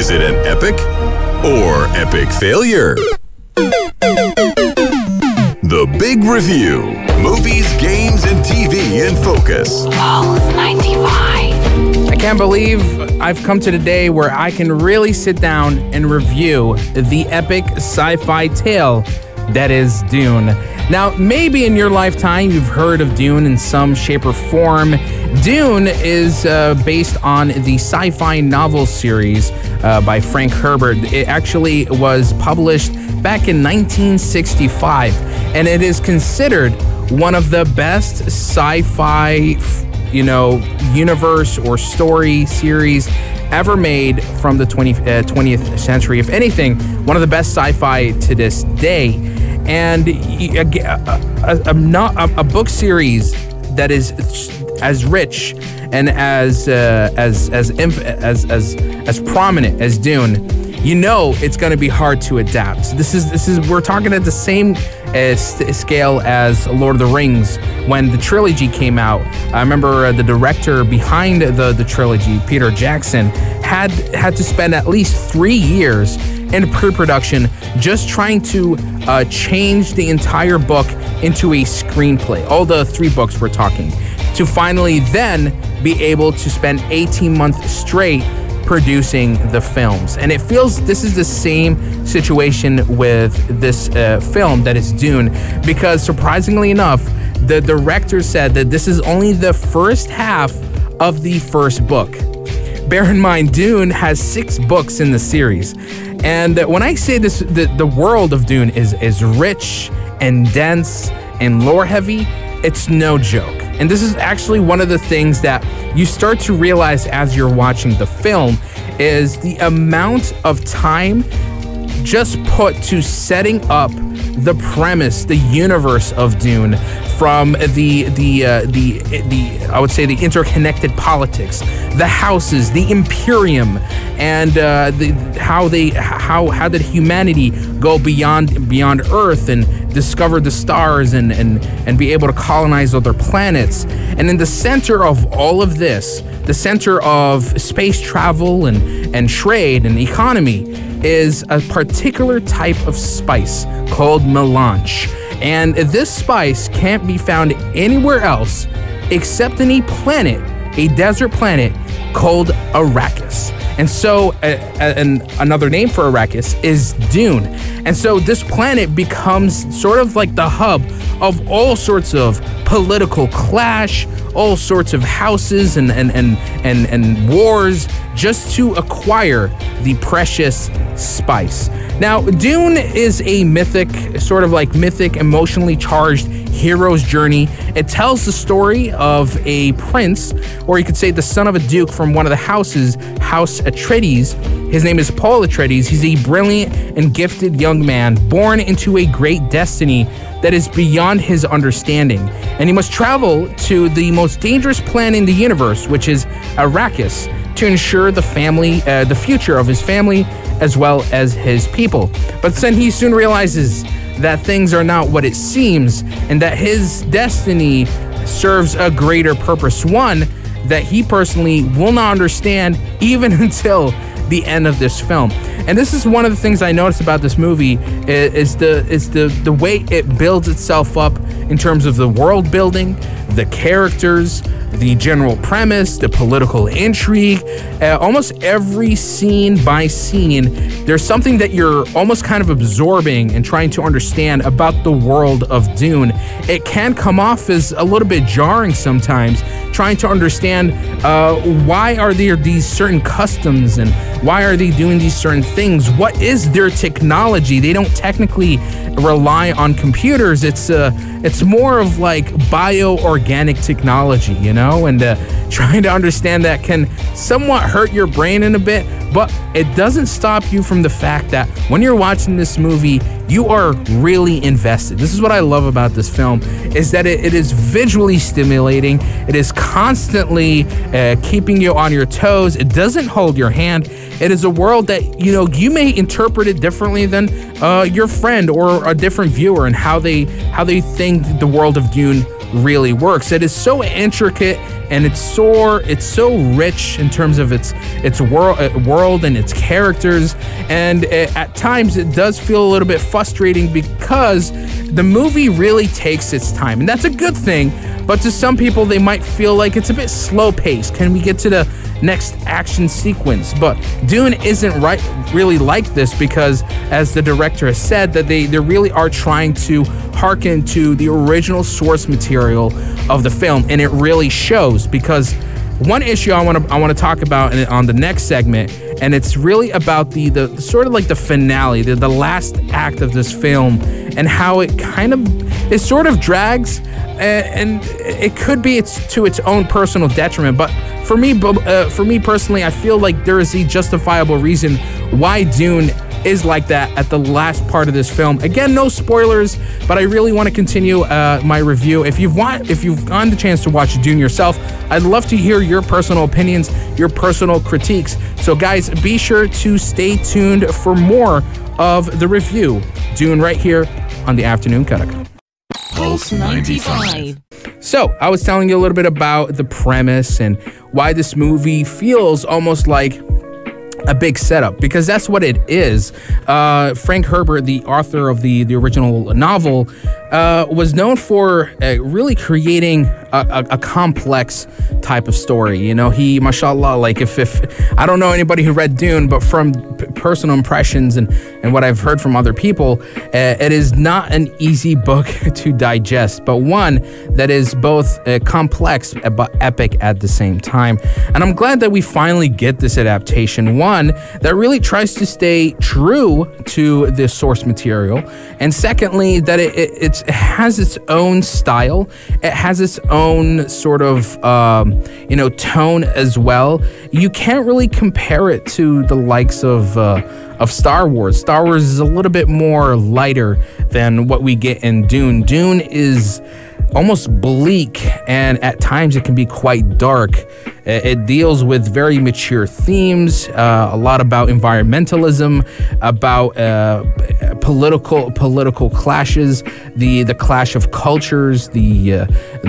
Is it an epic or epic failure? The Big Review. Movies, games, and TV in focus. Pulse 95. I can't believe I've come to the day where I can really sit down and review the epic sci-fi tale that is Dune. Now, maybe in your lifetime you've heard of Dune in some shape or form. Dune is based on the sci-fi novel series by Frank Herbert. It actually was published back in 1965, and it is considered one of the best sci-fi, universe or story series ever made from the 20th century. If anything, one of the best sci-fi to this day. And a book series that is as rich and as prominent as Dune, it's going to be hard to adapt. This is we're talking at the same scale as Lord of the Rings when the trilogy came out. I remember the director behind the trilogy, Peter Jackson, had to spend at least 3 years in pre-production just trying to change the entire book into a screenplay. All the 3 books we're talking, to finally then be able to spend 18 months straight producing the films. And it feels this is the same situation with this film that is Dune, because surprisingly enough, the director said that this is only the first half of the first book. Bear in mind, Dune has 6 books in the series. And when I say this, the world of Dune is rich and dense and lore heavy, it's no joke. And this is actually one of the things that you start to realize as you're watching the film is the amount of time just put to setting up the premise, the universe of Dune, from the I would say the interconnected politics, the houses, the Imperium, and how did humanity go beyond Earth and discover the stars and be able to colonize other planets. And in the center of all of this, the center of space travel and trade and economy, is a particular type of spice called melange. And this spice can't be found anywhere else except in a desert planet called Arrakis. And so another name for Arrakis is Dune. And so this planet becomes sort of like the hub of all sorts of political clash, all sorts of houses and wars, just to acquire the precious spice. Now, Dune is a mythic, emotionally charged hero's journey. It tells the story of a prince, or you could say the son of a duke from one of the houses, House Atreides. His name is Paul Atreides. He's a brilliant and gifted young man born into a great destiny that is beyond his understanding. And he must travel to the most dangerous planet in the universe, which is Arrakis, to ensure the future of his family as well as his people. But then he soon realizes that things are not what it seems, and that his destiny serves a greater purpose, one that he personally will not understand even until the end of this film. And this is one of the things I noticed about this movie is the way it builds itself up in terms of the world building, the characters, the general premise, the political intrigue. Almost every scene by scene, there's something that you're almost kind of absorbing and trying to understand about the world of Dune. It can come off as a little bit jarring sometimes, trying to understand why are there these certain customs and why are they doing these certain things? What is their technology? They don't technically rely on computers. It's more of like bioorganic technology, and trying to understand that can somewhat hurt your brain in a bit, but it doesn't stop you from the fact that when you're watching this movie, you are really invested. This is what I love about this film, is that it is visually stimulating. It is constantly keeping you on your toes. It doesn't hold your hand. It is a world that, you may interpret it differently than your friend or a different viewer and how they think the world of Dune really works. It is so intricate, and it's so rich in terms of its world and its characters, and at times it does feel a little bit frustrating because the movie really takes its time, and that's a good thing. But to some people, they might feel like it's a bit slow paced. Can we get to the next action sequence? But Dune isn't really like this, because as the director has said, that they really are trying to hearken to the original source material of the film, and it really shows. Because one issue I want to talk about on the next segment, and it's really about the sort of like the finale, the last act of this film, and how it sort of drags, and it could be to its own personal detriment. But for me personally, I feel like there is a justifiable reason why Dune is like that at the last part of this film. Again, no spoilers, but I really want to continue my review. If you've gotten the chance to watch Dune yourself, I'd love to hear your personal opinions, your personal critiques. So guys, be sure to stay tuned for more of the review. Dune right here on the Afternoon Karak. Pulse 95. So, I was telling you a little bit about the premise and why this movie feels almost like a big setup, because that's what it is. Frank Herbert, the author of the original novel, was known for really creating a complex type of story. You know, he, mashallah, like if I don't know anybody who read Dune, but from personal impressions and what I've heard from other people, it is not an easy book to digest, but one that is both complex but epic at the same time. And I'm glad that we finally get this adaptation, one that really tries to stay true to the source material, and secondly, that it has its own style. It has its own sort of tone as well. You can't really compare it to the likes of Star Wars. Star Wars is a little bit more lighter than what we get in Dune. Dune is almost bleak, and at times it can be quite dark. It deals with very mature themes, a lot about environmentalism, about political clashes, the clash of cultures, the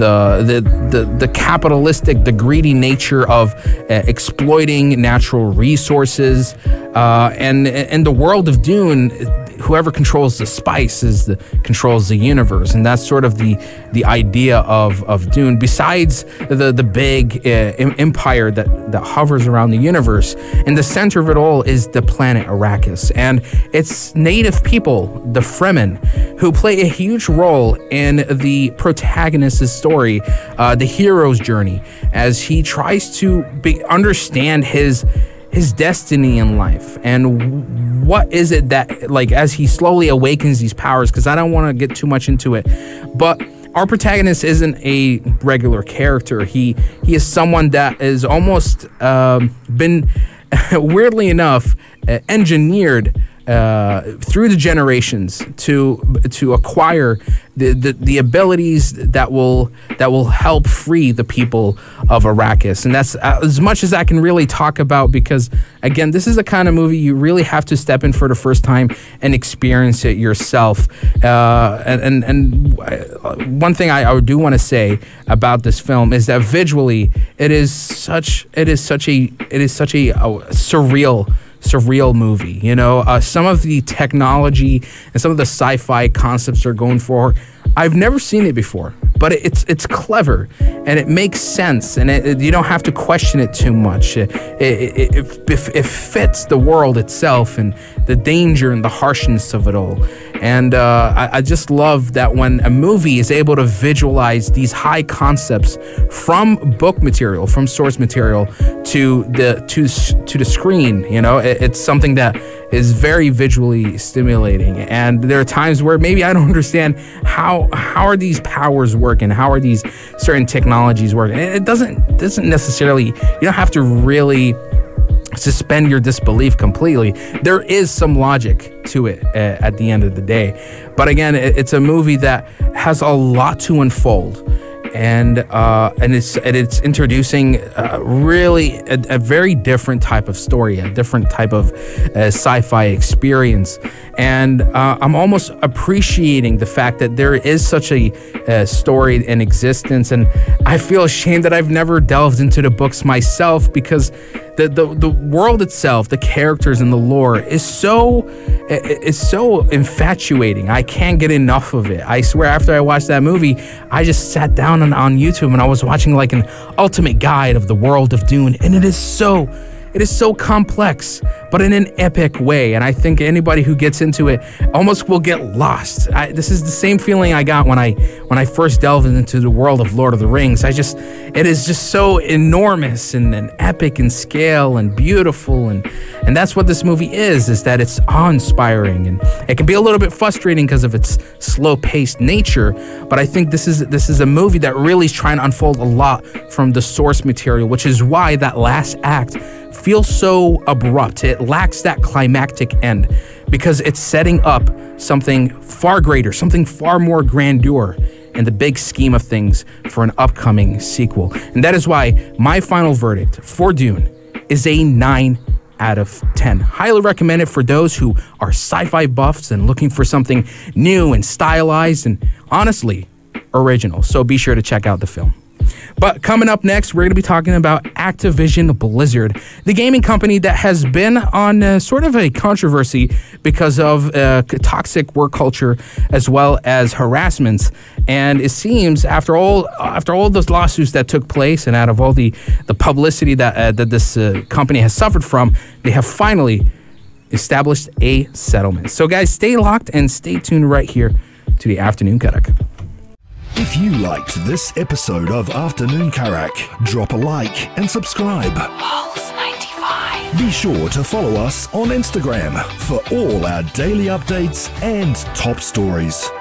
capitalistic, the greedy nature of exploiting natural resources, and in the world of Dune, whoever controls the spice controls the universe, and that's sort of the idea of Dune. Besides the big empire that hovers around the universe, in the center of it all is the planet Arrakis, and its native people, the Fremen, who play a huge role in the protagonist's story, the hero's journey, as he tries to understand his destiny in life, and what is it that, like, as he slowly awakens these powers, because I don't want to get too much into it, but our protagonist isn't a regular character. He is someone that is almost been weirdly enough engineered through the generations to acquire the abilities that will help free the people of Arrakis. And that's as much as I can really talk about, because again, this is the kind of movie you really have to step in for the first time and experience it yourself. And one thing I do want to say about this film is that visually it is such a surreal movie. You know, some of the technology and some of the sci-fi concepts they're going for, I've never seen it before, but it's clever and it makes sense, and you don't have to question it too much. It fits the world itself and the danger and the harshness of it all. And I just love that when a movie is able to visualize these high concepts from book material, from source material to the screen. You know, it's something that is very visually stimulating. And there are times where maybe I don't understand how are these powers working, how are these certain technologies working. It doesn't necessarily, you don't have to really suspend your disbelief completely. There is some logic to it at the end of the day. But again, it's a movie that has a lot to unfold. and it's introducing really a very different type of story, a different type of sci-fi experience. And I'm almost appreciating the fact that there is such a story in existence. And I feel ashamed that I've never delved into the books myself, because the world itself, the characters and the lore is so infatuating. I can't get enough of it. I swear, after I watched that movie, I just sat down on YouTube and I was watching like an ultimate guide of the world of Dune, and it is so complex, but in an epic way. And I think anybody who gets into it almost will get lost. This is the same feeling I got when I first delved into the world of Lord of the Rings. It is just so enormous and epic in scale and beautiful, and that's what this movie is that it's awe-inspiring, and it can be a little bit frustrating because of its slow-paced nature. But I think this is a movie that really is trying to unfold a lot from the source material, which is why that last act feels so abrupt. It lacks that climactic end, because it's setting up something far greater, something far more grandeur in the big scheme of things for an upcoming sequel. And that is why my final verdict for Dune is a 9 out of 10. Highly recommended for those who are sci-fi buffs and looking for something new and stylized and honestly original. So be sure to check out the film. But coming up next, we're going to be talking about Activision Blizzard, the gaming company that has been on sort of a controversy because of toxic work culture as well as harassments. And it seems after all those lawsuits that took place and out of all the publicity that this company has suffered from, they have finally established a settlement. So guys, stay locked and stay tuned right here to the Afternoon Karak. If you liked this episode of Afternoon Karak, drop a like and subscribe. Pulse 95. Be sure to follow us on Instagram for all our daily updates and top stories.